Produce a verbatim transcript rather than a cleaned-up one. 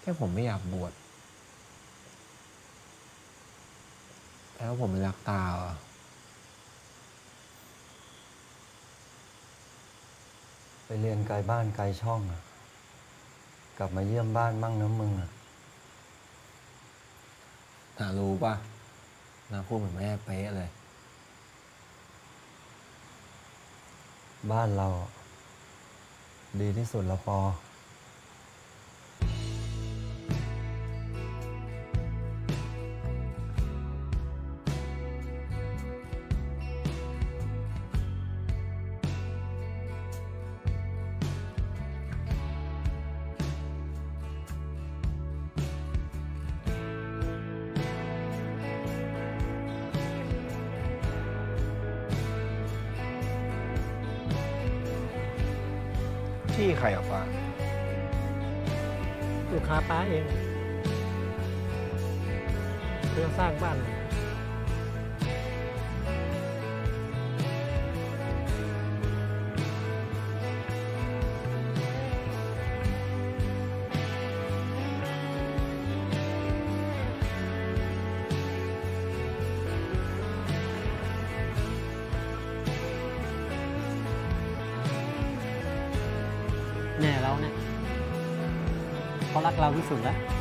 แค่ผมไม่อยากบวชแล้วผมไม่รักตาอ่ะไปเรียนไกลบ้านไกลช่องอะกลับมาเยี่ยมบ้านมั่งนะมึงอะนารู้ป่ะนาพูดเหมือนแม่เป๊ะเลยบ้านเราดีที่สุดแล้วปอที่ใครอ่ะฟ้าลูกค้าป้าเองเพื่อสร้างบ้านแม่เราเนี่ยเขารักเราที่สุดแล้ว